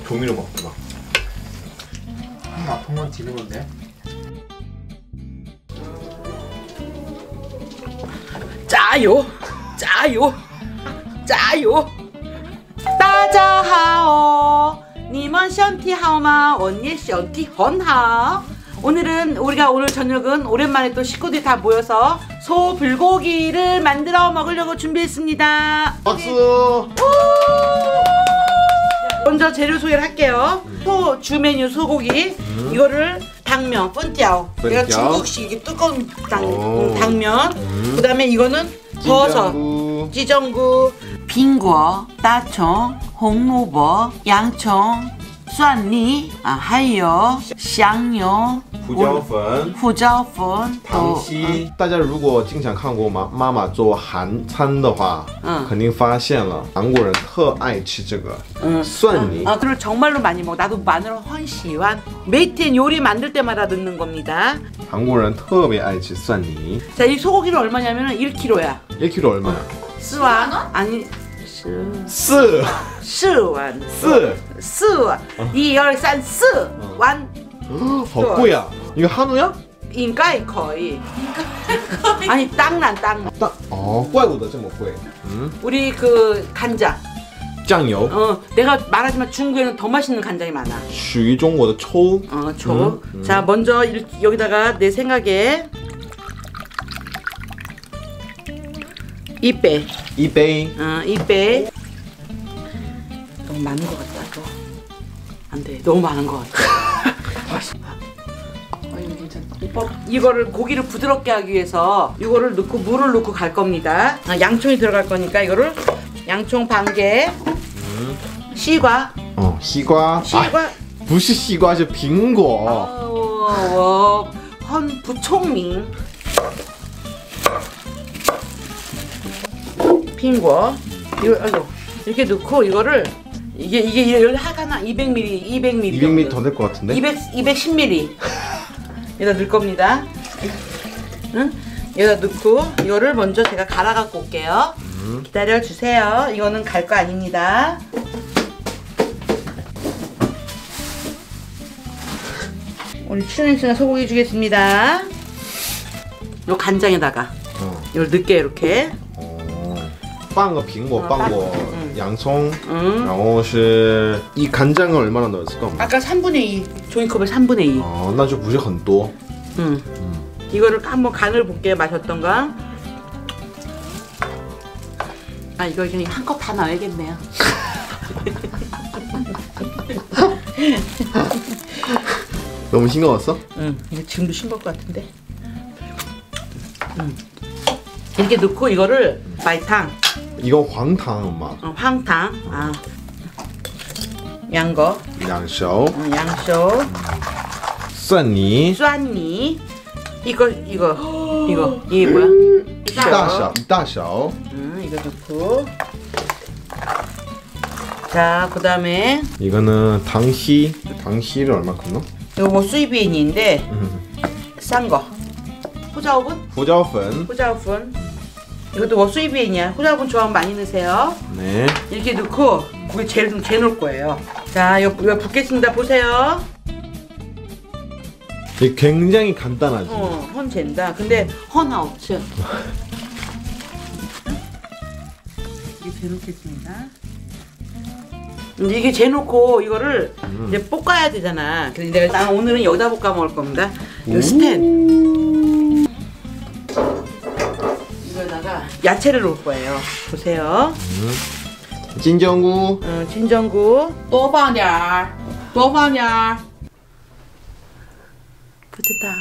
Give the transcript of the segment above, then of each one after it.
조미료 먹구나. 아픈 건 지는 건데. 짜요, 짜요, 짜요. 大家好，你们身体好吗？我也身体很好。 오늘은 우리가 오늘 저녁은 오랜만에 또 식구들이 다 모여서 소 불고기를 만들어 먹으려고 준비했습니다. 박수. 먼저 재료 소개를 할게요. 소 주 메뉴 소고기. 이거를 당면, 펀짜오. 내가 중국식 이게 두꺼운 당면. 그다음에 이거는 버섯, 찌정구, 빙거, 따청, 홍로버, 양청, 蒜泥 还有香油、胡椒粉、 糖稀。大家如果经常看过妈妈做韩餐的话，肯定发现了韩国人特爱吃这个蒜泥。 그걸 정말로 많이 먹어. 나도 마늘을 훨씬喜欢. 매일 요리 만들 때마다 넣는 겁니다. 韩国人特别爱吃蒜泥. 자, 이 소고기는 얼마냐면 1kg야. 1kg 얼마야? 4원? 아니 4원. 4원. 1, 2, 3, 4원. 好贵啊. 이거 한우야? 应该可以. 아니, 땅란. 怪不得这么贵. 우리 그 간장. 酱油. 내가 말하지만 중국에는 더 맛있는 간장이 많아. 属于中国的抽. 초. 자, 먼저 여기다가 내 생각에 2배. 2배. 2배. 너무 많은 것 같다. 또. 안 돼. 너무 많은 것 같아. 이거 괜찮다. 이거를 고기를 부드럽게 하기 위해서 이거를 넣고 물을 넣고 갈 겁니다. 양총이 들어갈 거니까 이거를 양총 반 개. 시과. 시과. 不是西瓜是苹果. 我很不聪明. 핑거. 이거 이렇게 넣고 이거를 이게 하나 200ml 200ml 더 될 것 같은데? 210ml 여기다 넣을 겁니다. 응? 여기다 넣고 이거를 먼저 제가 갈아 갖고 올게요. 기다려 주세요. 이거는 갈 거 아닙니다. 우리 춘은씨가 소고기 주겠습니다. 요 간장에다가 이걸 넣게 이렇게. 半个苹果，半个洋葱，然后是이 간장을 얼마나 넣었을까? 아까 3분의 2 종이컵에 3분의 2. 那就不是很多. 이거를 한번 간을 볼게요. 맛이 어떤가? 이거 그냥 한컵 다 넣어야겠네요. 너무 싱거웠어? 응. 이거 지금도 싱거울 것 같은데. 이렇게 넣고 이거를 말탕. 이거 황탕 엄마. 황탕. 양거. 양쇼. 양쇼. 蒜泥. 蒜泥. 이게 뭐야? 一大勺. 이거 넣고. 자, 그다음에 이거는 당시. 당시를 얼마큼 넣어? 이거 뭐 수입비엔인데 싼 거. 후자오분? 후자오분. 이것도 뭐 수입비엔이야. 후자오분 좋아하면 많이 넣으세요. 네. 이렇게 넣고 고기 재놓을 거예요. 자, 이거 붓겠습니다. 보세요. 이게 굉장히 간단하지. 헌 잰다. 근데 헌아 없죠. 이게 재놓겠습니다. 이게 재놓고 이거를 이제 볶아야 되잖아. 그래서 내가 오늘은 여기다 볶아 먹을 겁니다. 이거 스텐. 이거다가 야채를 넣을 거예요. 보세요. 진정구. 진정구. 多放点儿. 多放点儿. 부드다.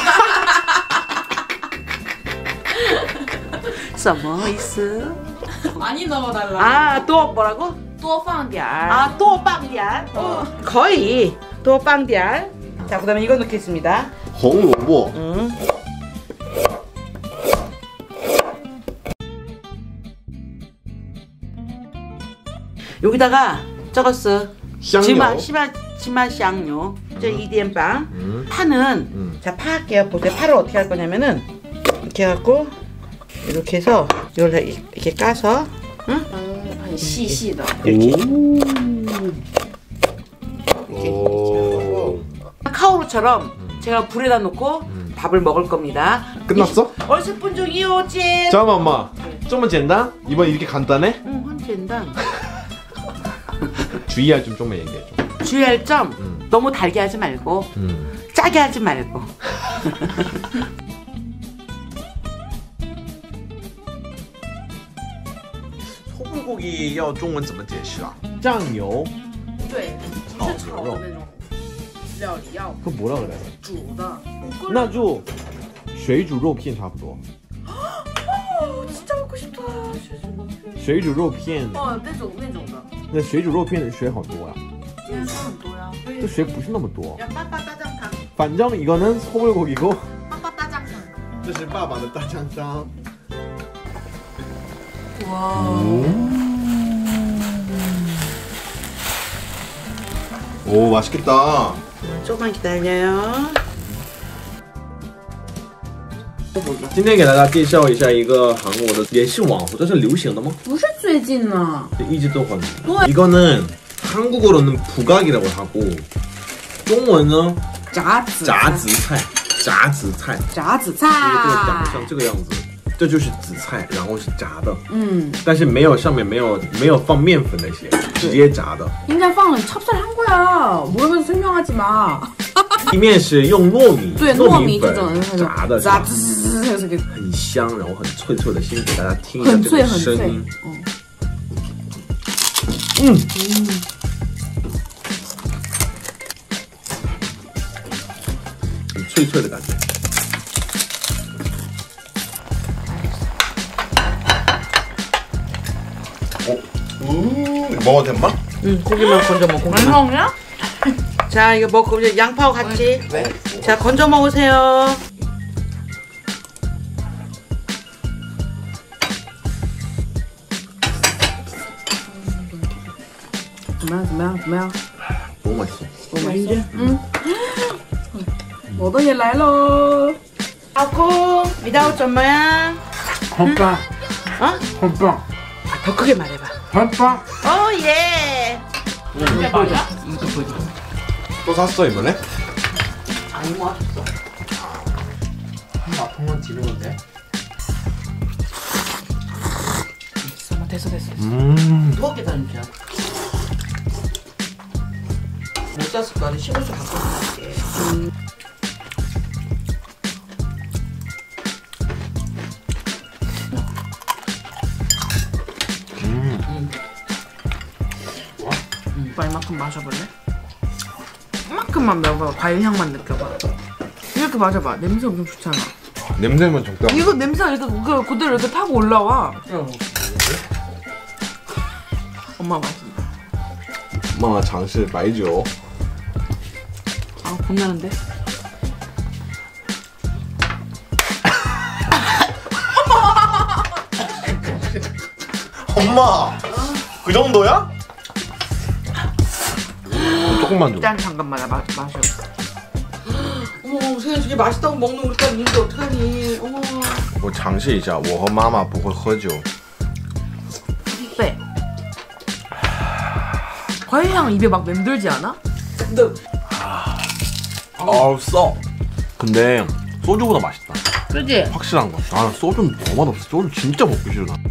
什么意思? 많이 넣어달라. 또 뭐라고? 多放点儿. 多放点儿. 거의 多放点儿. 자, 그다음에 이거 넣겠습니다. 홍로보. 여기다가 적었어. 香油. 芝麻香油. 저 2点半. 파는 자, 파 할게요. 보세요. 파를 어떻게 할 거냐면은 이렇게 해갖고 이렇게 해서 이걸 이렇게 까서, 응? 很细细的. 이렇게. 이렇게. 카오루처럼 제가 불에다 놓고 밥을 먹을 겁니다. 끝났어? 20분 중이요, 姐. 잠깐만 엄마. 좀简单? 이번 이렇게 간단해? 응, 한简单. 주의할 점 좀만 얘기해 줘. 주의할 점 너무 달게 하지 말고 짜게 하지 말고. 소불고기 要中文怎么解释啊？酱油对，不是炒的那种料理，要 그거 뭐라 그래? 煮的。 那就水煮肉片差不多。 진짜 먹고 싶다. 水煮肉片， 那种的。 那水煮肉片的水好多呀， 今天说很多呀。 这水不是那么多。 빠빠따장탕. 反正이거는 소불고기고. 빠빠따장탕. 这是爸爸的大酱汤。 와. 오 맛있겠다. 조금만 기다려요. 今天给大家介绍一下一个韩国的，也是网红，这是流行的吗？ 不是最近呢， 一直都很。이거는 한국어로는 부각이라고 하고, 中文呢炸子炸子菜，炸子菜， 炸子菜， 因为这个长相这个样子，这就是紫菜，然后是炸的， 嗯， 但是没有上面没有放面粉那些，直接炸的。 인자放了찹쌀한 거야. 모르면서 설명하지 마. 一面是用糯米， 对， 糯糯米这种炸的， 炸滋， 很香，然后很脆脆的，先给大家听一下这很脆个声音。很脆脆的感觉。 먹어도 돼, 엄마? 응, 고기만 건져 먹고. 안 먹냐? 자, 이거 먹고 이제 양파하고 같이. 왜? 자, 건져 먹으세요. 뭐야? 너무 맛있어. 맛있지? 응. 我的也来喽. 하고, 미다오 좀 뭐야? 호빵. 어? 호빵. 아, 더 크게 말해봐. 호빵. 오, 예. 이게 뭐야? 또 샀어 이번에? 아니, 뭐. 통은 지르는데. 됐어. 두껍게 다니자. 못 샀을 거 아니야. 15수 갖고 올게. 오빠 이만큼 마셔볼래? 이만큼만 먹어봐. 과일 향만 느껴봐. 이렇게 마셔봐. 냄새 엄청 좋잖아. 냄새만 적당. 이거 냄새가 이렇게 그대로 이렇게 타고 올라와. 엄마 맛있다. 엄마가 尝试白酒. 아, 겁나는데? 엄마! 그 정도야? 조금만 줘. 일단 잠깐만 마셔. 어머, 세상에 저게 맛있다고 먹는 우리 딸 있는데 어떡하니? 어머. 我尝试一下，我和妈妈不会喝酒。 빼. 과일 향 입에 막 맴돌지 않아? 근데 써. 근데 소주보다 맛있다. 그지? 확실한 거. 아 소주는 너무 맛없어. 소주 진짜 먹기 싫어.